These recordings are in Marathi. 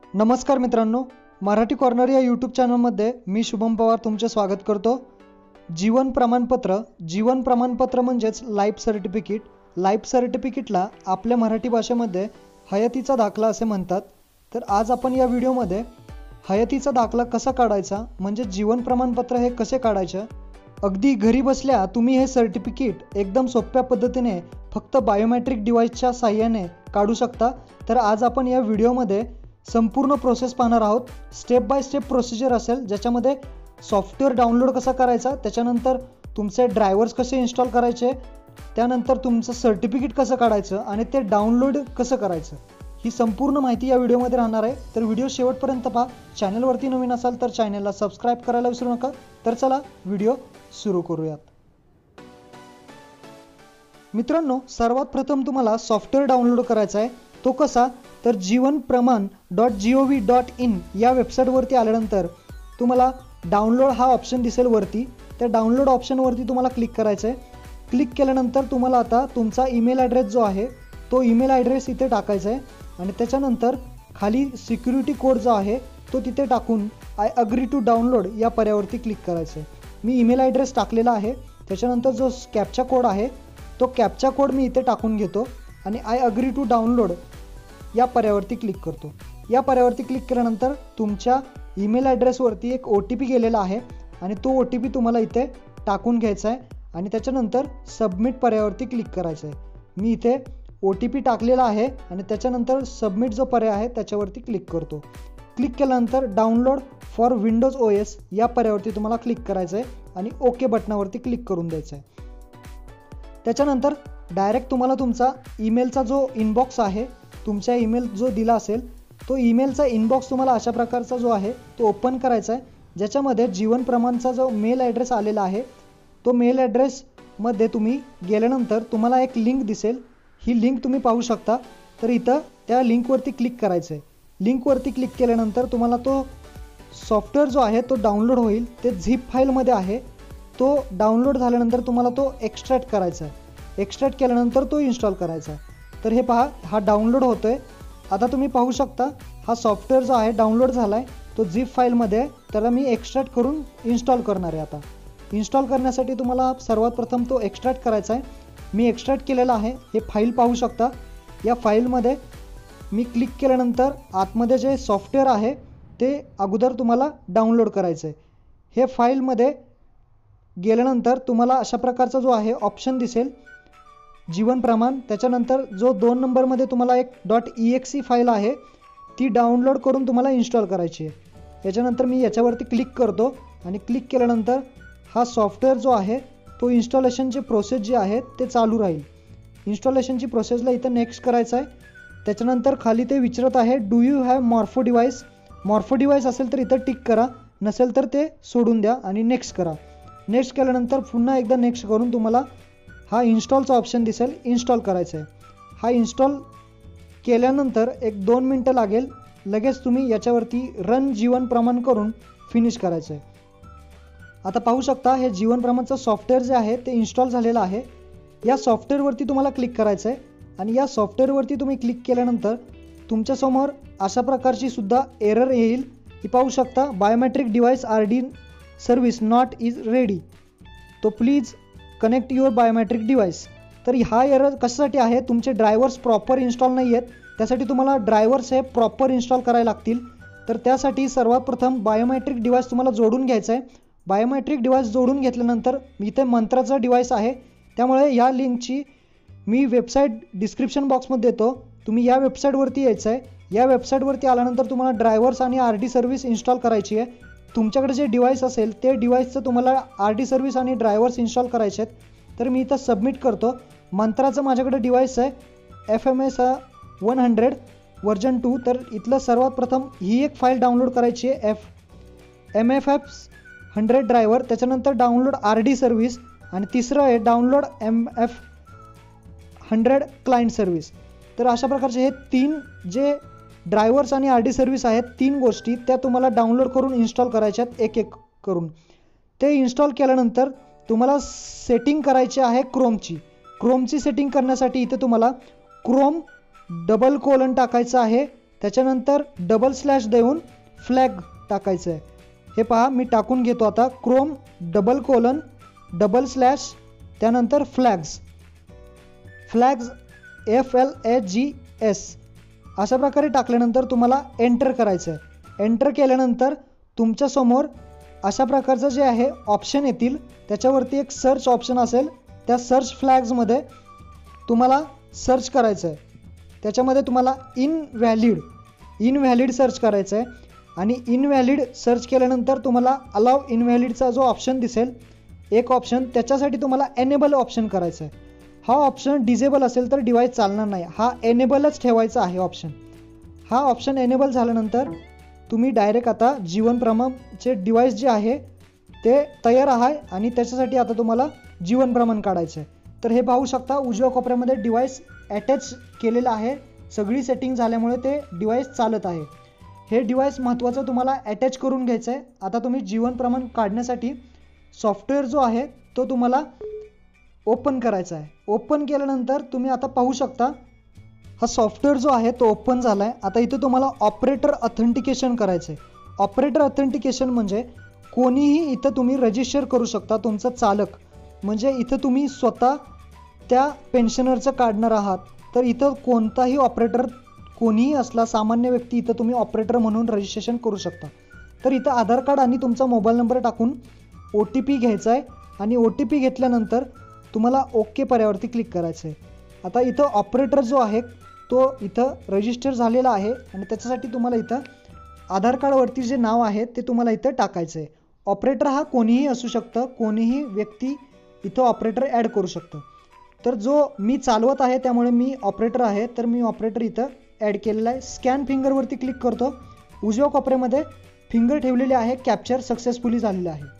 नमस्कार मित्रांनो, मराठी कॉर्नर या यूट्यूब चॅनलमध्ये मी शुभम पवार तुमचे स्वागत करतो। जीवन प्रमाणपत्र म्हणजेच लाईफ सर्टिफिकेट। लाईफ सर्टिफिकेटला आपल्या मराठी भाषेमध्ये हयातीचा दाखला असे म्हणतात। तर आज आपण या व्हिडिओमध्ये हयातीचा दाखला कसा काढायचा म्हणजे जीवन प्रमाणपत्र हे कसे काढायचे, अगदी घरी बसल्या तुम्ही हे सर्टिफिकेट एकदम सोप्या पद्धतीने फक्त बायोमेट्रिक डिव्हाइसच्या साहाय्याने काढू शकता। तर आज आपण या व्हिडिओमध्ये संपूर्ण प्रोसेस पाहणार आहोत। स्टेप बाय स्टेप प्रोसिजर असेल, ज्याच्यामध्ये सॉफ्टवेअर डाउनलोड कसा करायचा, त्याच्यानंतर तुमचे ड्रायव्हर्स कसे इन्स्टॉल करायचे, त्यानंतर तुमचं सर्टिफिकेट कसं काढायचं आणि ते डाउनलोड कसं करायचं, ही संपूर्ण माहिती या व्हिडिओमध्ये राहणार आहे। तर व्हिडिओ शेवटपर्यंत पहा। चॅनलवरती नवीन असाल तर चॅनलला सबस्क्राइब करायला विसरू नका। तर चला व्हिडिओ सुरू करूयात। मित्रांनो, सर्वात प्रथम तुम्हाला सॉफ्टवेअर डाउनलोड करायचा आहे। तो कसा, तर jivanpraman.gov.in या वेबसाईटवरती आल्यानंतर तुम्हाला डाउनलोड हा ऑप्शन दिसेल वरती। त्या डाउनलोड ऑप्शनवरती तुम्हाला क्लिक करायचं आहे। क्लिक केल्यानंतर तुम्हाला आता तुमचा ईमेल ॲड्रेस जो आहे तो ईमेल ॲड्रेस इथे टाकायचा आहे आणि त्याच्यानंतर खाली सिक्युरिटी कोड जो आहे तो तिथे टाकून आय अग्री टू डाउनलोड या पर्यावरती क्लिक करायचं आहे। मी ईमेल ॲड्रेस टाकलेला आहे। त्याच्यानंतर जो कॅप्चा कोड आहे तो कॅप्चा कोड मी इथे टाकून घेतो आणि आय अग्री टू डाउनलोड या पर्यावरती क्लिक करतो। या पर्यावरती क्लिक केल्यानंतर तुमच्या ईमेल ॲड्रेसवरती एक OTP गेलेला आहे आणि तो OTP तुम्हाला इथे टाकून घ्यायचा आहे आणि त्याच्यानंतर सबमिट पर्यावरती क्लिक करायचं आहे। मी इथे OTP टाकलेला आहे आणि त्याच्यानंतर सबमिट जो पर्याय आहे त्याच्यावरती क्लिक करतो। क्लिक केल्यानंतर डाउनलोड फॉर विंडोज OS या पर्यावरती तुम्हाला क्लिक करायचं आहे आणि ओके बटनावरती क्लिक करून द्यायचं आहे। त्याच्यानंतर डायरेक्ट तुम्हाला तुमचा ईमेलचा जो इनबॉक्स आहे, तुमचा ईमेल जो दिला असेल तो ईमेलचा इनबॉक्स तुम्हाला अशा प्रकारचा जो आहे तो ओपन करायचा आहे, ज्याच्यामध्ये जीवन प्रमाणचा जो मेल ॲड्रेस आलेला आहे तो मेल ॲड्रेसमध्ये तुम्ही गेल्यानंतर तुम्हाला एक लिंक दिसेल। ही लिंक तुम्ही पाहू शकता। तर इथं त्या लिंकवरती क्लिक करायचं आहे। लिंकवरती क्लिक केल्यानंतर तुम्हाला तो सॉफ्टवेअर जो आहे तो डाउनलोड होईल। ते झिप फाईलमध्ये आहे। तो डाउनलोड झाल्यानंतर तुम्हाला तो एक्स्ट्रॅक्ट करायचा आहे। एक्स्ट्रॅक्ट केल्यानंतर तो इन्स्टॉल करायचा आहे। तर हे पहा, हा डाउनलोड होतोय। आता तुम्ही पाहू शकता हा सॉफ्टवेअर जो आहे डाउनलोड झाला आहे तो झिप फाईलमध्ये आहे। त्याला मी एक्स्ट्रॅक्ट करून इन्स्टॉल करणार आहे। आता इन्स्टॉल करण्यासाठी तुम्हाला सर्वात प्रथम तो एक्स्ट्रॅक्ट करायचा आहे। मी एक्स्ट्रॅक्ट केलेला आहे। हे फाईल पाहू शकता। या फाईलमध्ये मी क्लिक केल्यानंतर आतमध्ये जे सॉफ्टवेअर आहे ते अगोदर तुम्हाला डाउनलोड करायचं आहे। हे फाईलमध्ये गेल्यानंतर तुम्हाला अशा प्रकारचा जो आहे ऑप्शन दिसेल जीवन प्रमाण। त्याच्यानंतर जो 2 नंबरमध्ये तुम्हाला एक .exe फाईल आहे ती डाउनलोड करून तुम्हाला इन्स्टॉल करायची आहे। याच्यानंतर मी याच्यावरती क्लिक करतो आणि क्लिक केल्यानंतर हा सॉफ्टवेअर जो आहे तो इन्स्टॉलेशनची प्रोसेस जी आहे ते चालू राहील। इन्स्टॉलेशनची प्रोसेसला इथं नेक्स्ट करायचं आहे। त्याच्यानंतर खाली ते विचारत आहे do you have Morpho device. Morpho device असेल तर इथं टिक करा, नसेल तर ते सोडून द्या आणि नेक्स्ट करा। नेक्स्ट केल्यानंतर पुन्हा एकदा नेक्स्ट करून तुम्हाला हा इन्स्टॉलचा ऑप्शन दिसेल, इन्स्टॉल करायचा आहे। हा इन्स्टॉल केल्यानंतर एक 2 मिनटं लागेल। लगेच तुम्ही याच्यावरती रन जीवन प्रमाण करून फिनिश करायचं आहे। आता पाहू शकता हे जीवन प्रमाणचं सॉफ्टवेअर जे आहे ते इन्स्टॉल झालेलं आहे। या सॉफ्टवेअरवरती तुम्हाला क्लिक करायचं आहे आणि या सॉफ्टवेअरवरती तुम्ही क्लिक केल्यानंतर तुमच्यासमोर अशा प्रकारची सुद्धा एरर येईल। ही पाहू शकता, biometric device RD service not is ready, तो please connect your biometric device. तर हा एरर कशासाठी आहे, तुमचे ड्रायव्हर्स प्रॉपर इन्स्टॉल नाही आहेत। त्यासाठी तुम्हाला ड्रायव्हर्स हे प्रॉपर इन्स्टॉल करायला लागतील। तर त्यासाठी सर्वात प्रथम बायोमेट्रिक डिव्हाइस तुम्हाला जोडून घ्यायचं आहे। बायोमेट्रिक डिव्हाइस जोडून घेतल्यानंतर इथे मंत्राचा डिव्हाइस आहे, त्यामुळे या लिंकची मी वेबसाईट डिस्क्रिप्शन बॉक्समध्ये देतो। तुम्ही या वेबसाईटवरती यायचं आहे। या वेबसाईटवरती आल्यानंतर तुम्हाला ड्रायव्हर्स आणि RD सर्व्हिस इन्स्टॉल करायची आहे। तुमच्याकडे जे डिव्हाइस असेल ते डिव्हाइसचं तुम्हाला RD सर्व्हिस आणि ड्रायव्हर्स इन्स्टॉल करायचे आहेत। तर मी इथं सबमिट करतो। मंत्राचं माझ्याकडे डिव्हाइस आहे FMS 100 वर्जन 2। तर इथलं सर्वात प्रथम ही एक फाईल डाउनलोड करायची आहे MFS 100 ड्रायव्हर। त्याच्यानंतर डाउनलोड RD सर्व्हिस आणि तिसरं आहे डाउनलोड MF 100 क्लायंट सर्व्हिस। तर अशा प्रकारचे हे 3 जे ड्रायव्हर्स आणि RD सर्व्हिस आहेत, 3 गोष्टी त्या तुम्हाला डाउनलोड करून इन्स्टॉल करायच्या आहेत एक एक करून। ते इन्स्टॉल केल्यानंतर तुम्हाला सेटिंग करायची आहे क्रोमची सेटिंग करण्यासाठी इथे तुम्हाला क्रोम डबल कोलन टाकायचं आहे त्याच्यानंतर डबल स्लॅश देऊन फ्लॅग टाकायचं आहे. हे पहा मी टाकून घेतो आता. क्रोम डबल स्लॅश त्यानंतर फ्लॅग्स FLAGS अशा प्रकारे टाकल्यानंतर तुम्हाला एंटर करायचं आहे. एंटर केल्यानंतर तुमच्यासमोर अशा प्रकारचं जे आहे ऑप्शन येतील. त्याच्यावरती एक सर्च ऑप्शन असेल. त्या सर्च फ्लॅग्समध्ये तुम्हाला सर्च करायचं आहे. त्याच्यामध्ये तुम्हाला इनव्हॅलिड सर्च करायचं आहे. आणि इनव्हॅलिड सर्च केल्यानंतर तुम्हाला अलाव इनव्हॅलिडचा जो ऑप्शन दिसेल एक ऑप्शन, त्याच्यासाठी तुम्हाला एनेबल ऑप्शन करायचं आहे. हा ऑप्शन डिजेबल असेल तर डिव्हाइस चालणार नाही. हा एनेबलच ठेवायचा आहे ऑप्शन. हा ऑप्शन एनेबल झाल्यानंतर तुम्ही डायरेक्ट आता जीवन प्रमाणचे डिव्हाइस जे आहे ते तयार आहे. आणि त्याच्यासाठी आता तुम्हाला जीवन प्रमाण काढायचं आहे. तर हे पाहू शकता उजव्या कोपऱ्यामध्ये डिव्हाइस अटॅच केलेलं आहे. सगळी सेटिंग झाल्यामुळे ते डिव्हाइस चालत आहे. हे डिव्हाइस महत्त्वाचं तुम्हाला अटॅच करून घ्यायचं आहे. आता तुम्ही जीवन प्रमाण काढण्यासाठी सॉफ्टवेअर जो आहे तो तुम्हाला ओपन करायचा आहे. ओपन केल्यानंतर तुम्ही आता पाहू शकता हा सॉफ्टवेअर जो आहे तो ओपन झाला आहे. आता इथं तुम्हाला ऑपरेटर ऑथेंटिकेशन करायचं आहे. ऑपरेटर ऑथेंटिकेशन म्हणजे कोणीही इथं तुम्ही रजिस्टर करू शकता. तुमचं चालक म्हणजे इथं तुम्ही स्वतः त्या पेन्शनरचं काढणार आहात तर इथं कोणताही ऑपरेटर कोणीही असला सामान्य व्यक्ती इथं तुम्ही ऑपरेटर म्हणून रजिस्ट्रेशन करू शकता. तर इथं आधार कार्ड आणि तुमचा मोबाईल नंबर टाकून OTP घ्यायचा आहे. आणि OTP घेतल्यानंतर तुम्हाला ओके पर्यावरती क्लिक करायचं आहे. आता इथं ऑपरेटर जो आहे तो इथं रजिस्टर झालेला आहे. आणि त्याच्यासाठी तुम्हाला इथं आधार कार्डवरती जे नाव आहे ते तुम्हाला इथं टाकायचं आहे. ऑपरेटर हा कोणीही असू शकतं. कोणीही व्यक्ती इथं ऑपरेटर ॲड करू शकतं. तर जो मी चालवत आहे त्यामुळे मी ऑपरेटर आहे. तर मी ऑपरेटर इथं ॲड केलेला आहे. स्कॅन फिंगरवरती क्लिक करतो. उजव्या कोपऱ्यामध्ये फिंगर ठेवलेले आहे. कॅप्चर सक्सेसफुली झालेलं आहे.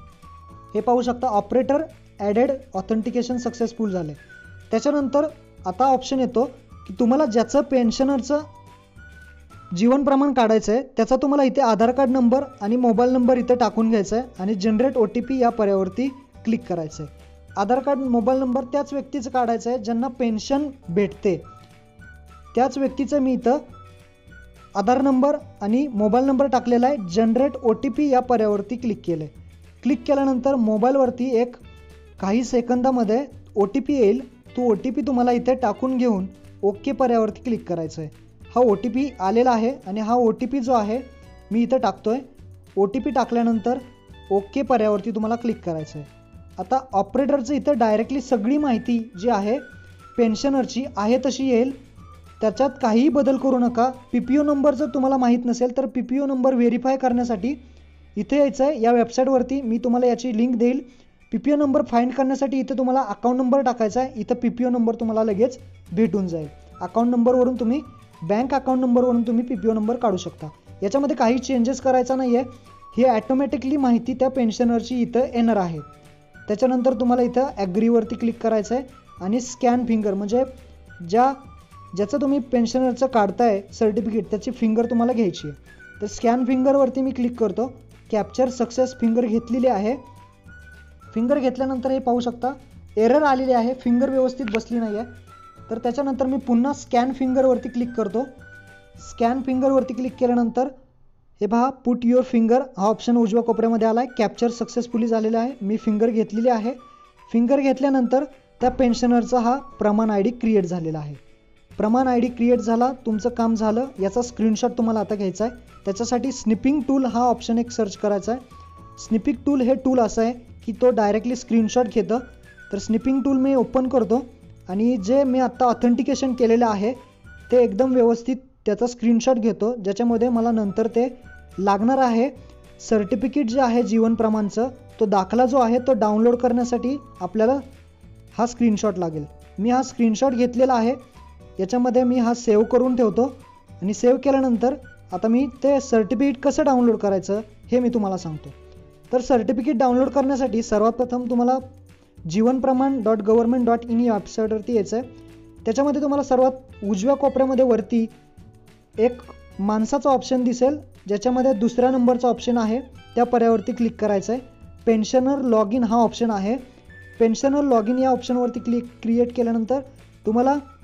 हे पाहू शकता ऑपरेटर ॲडेड ऑथेंटिकेशन सक्सेसफुल झालं. त्याच्यानंतर आता ऑप्शन येतो की तुम्हाला ज्याचं पेन्शनरचं जीवन प्रमाण काढायचं आहे त्याचा तुम्हाला इथे आधार कार्ड नंबर आणि मोबाईल नंबर इथं टाकून घ्यायचा आहे. आणि जनरेट OTP या पर्यावरती क्लिक करायचं आहे. आधार कार्ड मोबाईल नंबर त्याच व्यक्तीचं काढायचं आहे ज्यांना पेन्शन भेटते. त्याच व्यक्तीचं मी इथं आधार नंबर आणि मोबाईल नंबर टाकलेला आहे. जनरेट OTP या पर्यावरती क्लिक केलं आहे. क्लिक केल्यानंतर मोबाईलवरती एक काही सेकंदामध्ये OTP येईल. तो OTP तुम्हाला इथे टाकून घेऊन ओके पर्यावरती क्लिक करायचं आहे. हा OTP आलेला आहे आणि हा OTP जो आहे मी इथं टाकतो आहे. OTP टाकल्यानंतर ओके पर्यावरती तुम्हाला क्लिक करायचं आहे. आता ऑपरेटरचं इथं डायरेक्टली सगळी माहिती जी आहे पेन्शनरची आहे तशी येईल. त्याच्यात काहीही बदल करू नका. PPO नंबर जर तुम्हाला माहीत नसेल तर PPO नंबर व्हेरीफाय करण्यासाठी इथे यायचं आहे. या वेबसाईटवरती मी तुम्हाला याची लिंक देईल. PPO नंबर फाइंड करण्यासाठी इथं तुम्हाला अकाउंट नंबर टाकायचा आहे. इथं PPO नंबर तुम्हाला लगेच भेटून जाईल. अकाउंट नंबरवरून तुम्ही बँक अकाउंट नंबरवरून तुम्ही PPO नंबर काढू शकता. याच्यामध्ये काही चेंजेस करायचा नाही आहे. ही ॲटोमॅटिकली माहिती त्या पेन्शनरची इथं येणार आहे. त्याच्यानंतर तुम्हाला इथं ॲग्रीवरती क्लिक करायचं आहे. आणि स्कॅन फिंगर म्हणजे ज्याचं तुम्ही पेन्शनरचं काढताय सर्टिफिकेट त्याची फिंगर तुम्हाला घ्यायची आहे. तर स्कॅन फिंगरवरती मी क्लिक करतो. कॅप्चर सक्सेस फिंगर घेतलेली आहे. फिंगर घेतल्यानंतर हे पाहू शकता एरर आलेली आहे. फिंगर व्यवस्थित बसली नाही आहे. तर त्याच्यानंतर मी पुन्हा स्कॅन फिंगरवरती क्लिक करतो. स्कॅन फिंगरवरती क्लिक केल्यानंतर हे पहा पुट युअर फिंगर हा ऑप्शन उजव्या कोपऱ्यामध्ये आला आहे. कॅप्चर सक्सेसफुली झालेला आहे. मी फिंगर घेतलेली आहे. फिंगर घेतल्यानंतर त्या पेन्शनरचा हा प्रमाण ID क्रिएट झालेला आहे. प्रमाण ID क्रिएट झाला. तुमचं काम झालं. याचा स्क्रीनशॉट तुम्हाला आता घ्यायचा आहे. त्याच्यासाठी स्निपिंग टूल हा ऑप्शन एक सर्च करायचा आहे. स्निपिंग टूल हे टूल असं आहे की तो डायरेक्टली स्क्रीनशॉट घेतं. तर स्निपिंग टूल मी ओपन करतो आणि जे मी आत्ता ऑथेंटिकेशन केलेलं आहे ते एकदम व्यवस्थित त्याचा स्क्रीनशॉट घेतो. ज्याच्यामध्ये मला नंतर ते लागणार आहे. सर्टिफिकेट जे आहे जीवन प्रमाणचं तो दाखला जो आहे तो डाउनलोड करण्यासाठी आपल्याला हा स्क्रीनशॉट लागेल. मी हा स्क्रीनशॉट घेतलेला आहे. याच्यामध्ये मी हा सेव्ह करून ठेवतो. आणि सेव्ह केल्यानंतर आता मी ते सर्टिफिकेट कसं डाउनलोड करायचं हे मी तुम्हाला सांगतो. तर सर्टिफिकेट डाउनलोड करण्यासाठी सर्वात प्रथम तुम्हाला jivanpraman.government.in या वेबसाईटवरती यायचं आहे. त्याच्यामध्ये तुम्हाला सर्वात उजव्या कोपऱ्यामध्ये वरती एक माणसाचा ऑप्शन दिसेल ज्याच्यामध्ये दुसऱ्या नंबरचा ऑप्शन आहे. त्या पर्यावरती क्लिक करायचं आहे. पेन्शनर लॉग इन हा ऑप्शन आहे. पेन्शनर लॉग इन या ऑप्शनवरती क्रिएट केल्यानंतर तुम्हाला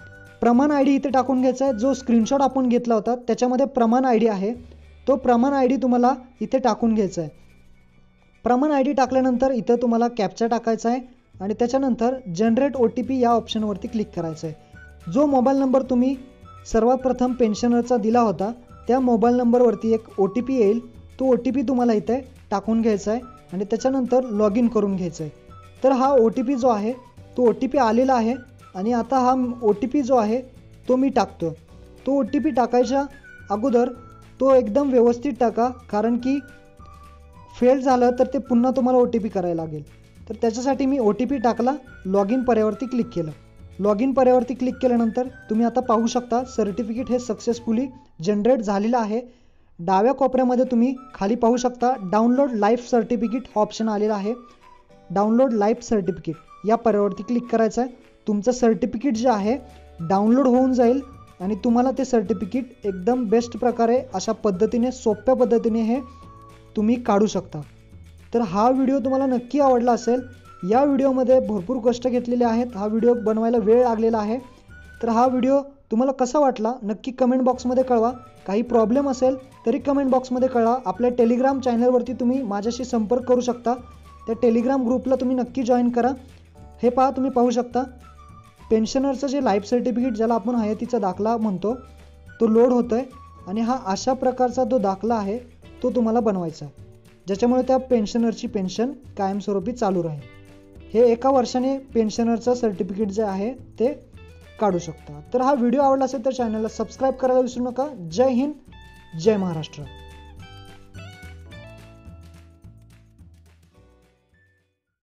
प्रमाण आय डी इथे टाकून घ्यायचा आहे. जो स्क्रीनशॉट आपण घेतला होता त्याच्यामध्ये प्रमाण आय डी आहे, तो प्रमाण आय डी तुम्हाला इथे टाकून घ्यायचा आहे. प्रमाण आय डी टाकल्यानंतर इथं तुम्हाला कॅप्चा टाकायचा आहे आणि त्याच्यानंतर जनरेट OTP या ऑप्शनवरती क्लिक करायचं आहे. जो मोबाईल नंबर तुम्ही सर्वात प्रथम पेन्शनरचा दिला होता त्या मोबाईल नंबरवरती एक OTP येईल. तो OTP तुम्हाला इथे टाकून घ्यायचा आहे आणि त्याच्यानंतर लॉग इन करून घ्यायचं आहे. तर हा OTP जो आहे तो OTP आलेला आहे आणि आता हा OTP जो आहे तो मी टाकतो. तो OTP टाकायच्या अगोदर तो एकदम व्यवस्थित टाका, कारण की फेल झालं तर ते पुन्हा तुम्हाला OTP करायला लागेल. तर त्याच्यासाठी मी OTP टाकला, लॉग इन पर्यावरती क्लिक केलं. लॉग इन पर्यावरती क्लिक केल्यानंतर तुम्ही आता पाहू शकता सर्टिफिकेट हे सक्सेसफुली जनरेट झालेलं आहे. डाव्या कोपऱ्यामध्ये तुम्ही खाली पाहू शकता डाउनलोड लाईफ सर्टिफिकेट हा ऑप्शन आलेला आहे. डाउनलोड लाईफ सर्टिफिकेट या पर्यावरती क्लिक करायचं आहे. तुमचं सर्टिफिकेट जे आहे डाउनलोड होऊन जाईल आणि तुम्हाला ते सर्टिफिकेट एकदम बेस्ट प्रकारे अशा पद्धतीने सोप्या पद्धतीने हे तुम्ही काढू शकता. तर हा व्हिडिओ तुम्हाला नक्की आवडला असेल. या व्हिडिओमध्ये भरपूर कष्ट घेतलेले आहेत. हा व्हिडिओ बनवायला वेळ लागलेला आहे. तर हा व्हिडिओ तुम्हाला कसा वाटला नक्की कमेंट बॉक्समध्ये कळवा. काही प्रॉब्लेम असेल तरी कमेंट बॉक्समध्ये कळवा. आपल्या टेलिग्राम चॅनलवरती तुम्ही माझ्याशी संपर्क करू शकता. त्या टेलिग्राम ग्रुपला तुम्ही नक्की जॉईन करा. हे पहा, तुम्ही पाहू शकता पेन्शनरचं जे लाईफ सर्टिफिकेट ज्याला आपण हयातीचा दाखला म्हणतो तो लोड होतो आहे आणि हा अशा प्रकारचा जो दाखला आहे तो तुम्हाला बनवायचा आहे, ज्याच्यामुळे त्या पेन्शनरची पेन्शन कायमस्वरूपी चालू राहील. हे 1 वर्षाने पेन्शनरचं सर्टिफिकेट जे आहे ते काढू शकता. तर हा व्हिडिओ आवडला असेल तर चॅनलला सबस्क्राईब करायला विसरू नका. जय हिंद, जय महाराष्ट्र.